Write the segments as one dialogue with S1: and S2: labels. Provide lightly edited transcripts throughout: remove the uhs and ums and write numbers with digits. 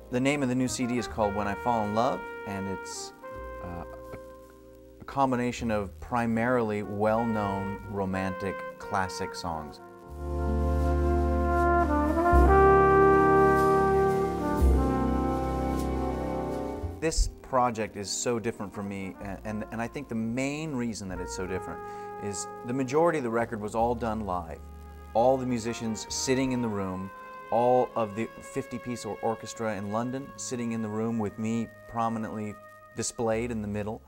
S1: The name of the new CD is called When I Fall in Love, and it's a combination of primarily well-known romantic classic songs. This project is so different for me, and I think the main reason that it's so different is the majority of the record was all done live. All the musicians sitting in the room, all of the 50-piece orchestra in London sitting in the room with me prominently displayed in the middle.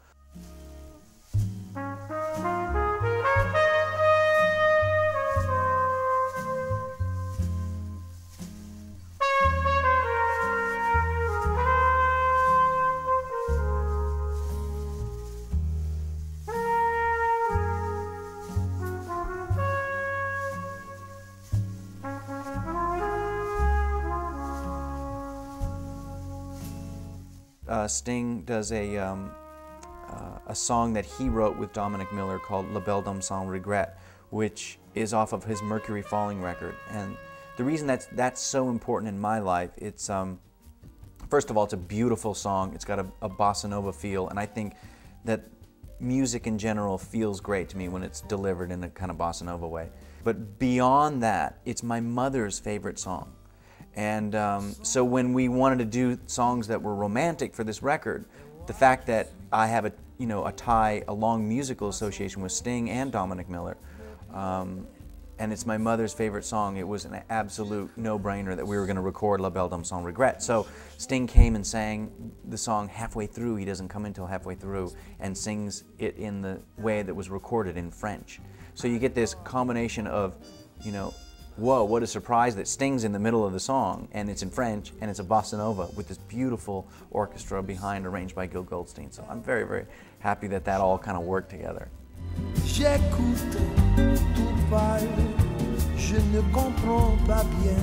S1: Sting does a song that he wrote with Dominic Miller called La Belle Dame Sans Regret, which is off of his Mercury Falling record. And the reason that's so important in my life, it's first of all, it's a beautiful song. It's got a bossa nova feel, and I think that music in general feels great to me when it's delivered in a kind of bossa nova way. But beyond that, it's my mother's favorite song. And so when we wanted to do songs that were romantic for this record, the fact that I have a long musical association with Sting and Dominic Miller, and it's my mother's favorite song, it was an absolute no-brainer that we were going to record La Belle Dame Sans Regret. So Sting came and sang the song halfway through. He doesn't come until halfway through and sings it in the way that was recorded in French. So you get this combination of, whoa, what a surprise that Sting's in the middle of the song, and it's in French, and it's a bossa nova with this beautiful orchestra behind, arranged by Gil Goldstein. So I'm very, very happy that that all kind of worked together.
S2: J'écoute tout parle, je ne comprends pas bien.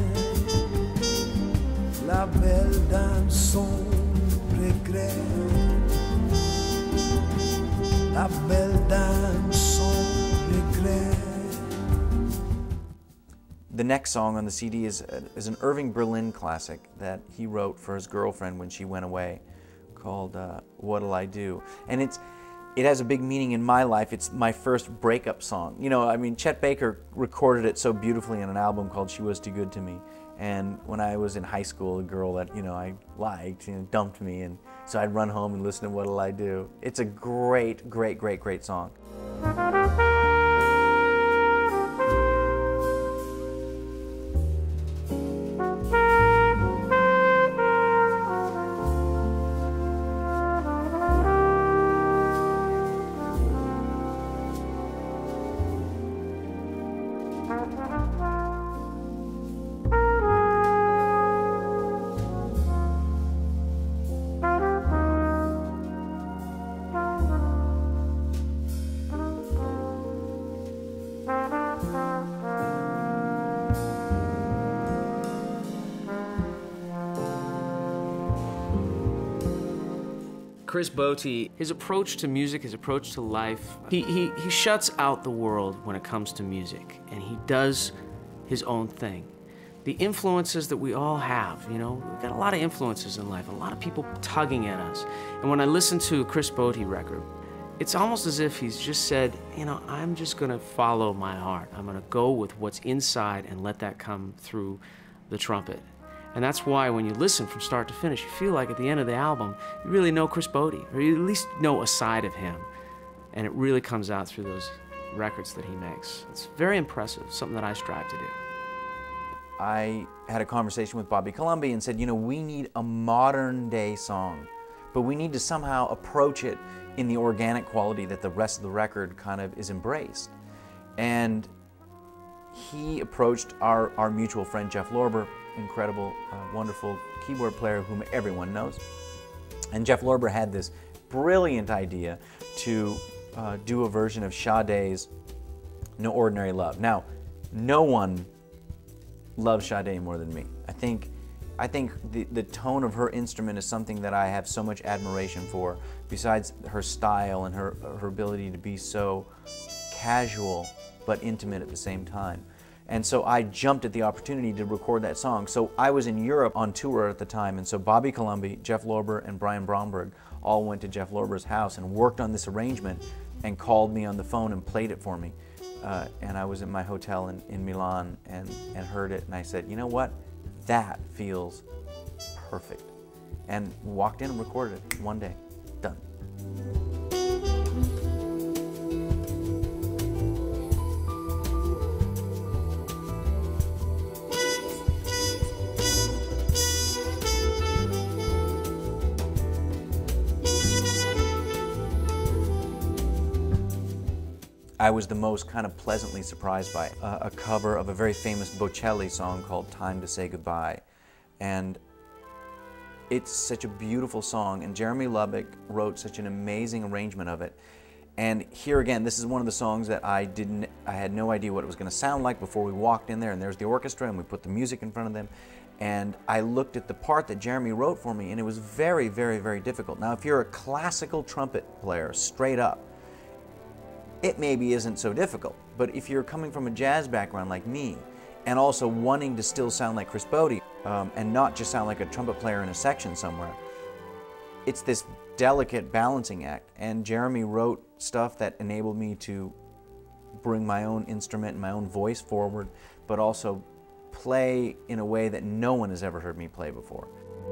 S2: La belle dame sans regret. La belle dame sans regret.
S1: The next song on the CD is an Irving Berlin classic that he wrote for his girlfriend when she went away, called What'll I Do? And it has a big meaning in my life. It's my first breakup song. Chet Baker recorded it so beautifully in an album called She Was Too Good to Me. And when I was in high school, a girl that I liked dumped me, and so I'd run home and listen to What'll I Do? It's a great, great, great, great song.
S3: Chris Botti, his approach to music, his approach to life, he shuts out the world when it comes to music, and he does his own thing. The influences that we all have, we've got a lot of influences in life, a lot of people tugging at us. And when I listen to a Chris Botti record, it's almost as if he's just said, I'm just gonna follow my heart. I'm gonna go with what's inside and let that come through the trumpet. And that's why when you listen from start to finish, you feel like at the end of the album, you really know Chris Botti, or you at least know a side of him. And it really comes out through those records that he makes. It's very impressive, something that I strive to do.
S1: I had a conversation with Bobby Colomby and said, we need a modern day song, but we need to somehow approach it in the organic quality that the rest of the record kind of is embraced. And he approached our mutual friend Jeff Lorber, incredible, wonderful keyboard player whom everyone knows. And Jeff Lorber had this brilliant idea to do a version of Sade's No Ordinary Love. Now, no one loves Sade more than me. I think the tone of her instrument is something that I have so much admiration for, besides her style and her ability to be so casual but intimate at the same time. And so I jumped at the opportunity to record that song. So I was in Europe on tour at the time, and so Bobby Colomby, Jeff Lorber, and Brian Bromberg all went to Jeff Lorber's house and worked on this arrangement and called me on the phone and played it for me. And I was in my hotel in Milan and heard it, and I said, you know what? That feels perfect. And walked in and recorded it one day. Done. I was the most kind of pleasantly surprised by a cover of a very famous Bocelli song called Time to Say Goodbye. And it's such a beautiful song, and Jeremy Lubbock wrote such an amazing arrangement of it. And here again, this is one of the songs that I had no idea what it was going to sound like before we walked in there, and there's the orchestra, and we put the music in front of them. And I looked at the part that Jeremy wrote for me, and it was very, very, very difficult. Now, if you're a classical trumpet player, straight up, it maybe isn't so difficult. But if you're coming from a jazz background like me, and also wanting to still sound like Chris Botti, and not just sound like a trumpet player in a section somewhere, it's this delicate balancing act. And Jeremy wrote stuff that enabled me to bring my own instrument and my own voice forward, but also play in a way that no one has ever heard me play before.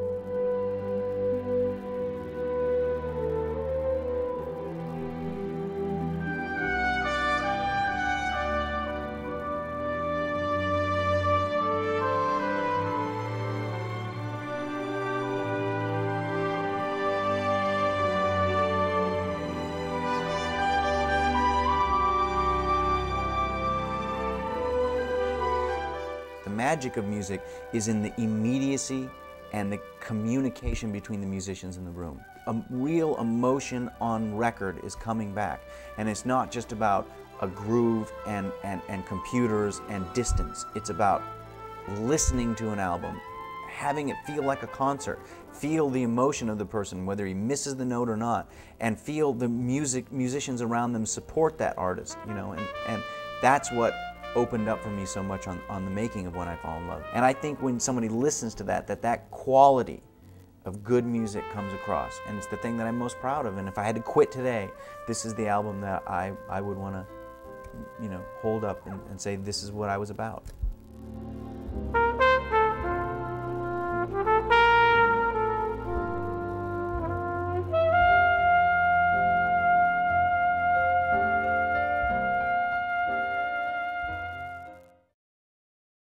S1: The magic of music is in the immediacy and the communication between the musicians in the room. A real emotion on record is coming back, and it's not just about a groove and computers and distance. It's about listening to an album, having it feel like a concert, feel the emotion of the person, whether he misses the note or not, and feel the musicians around them support that artist, you know, and that's what opened up for me so much on the making of When I Fall in Love. And I think when somebody listens to that quality of good music comes across, and it's the thing that I'm most proud of. And if I had to quit today, this is the album that I would want to, you know, hold up and say this is what I was about.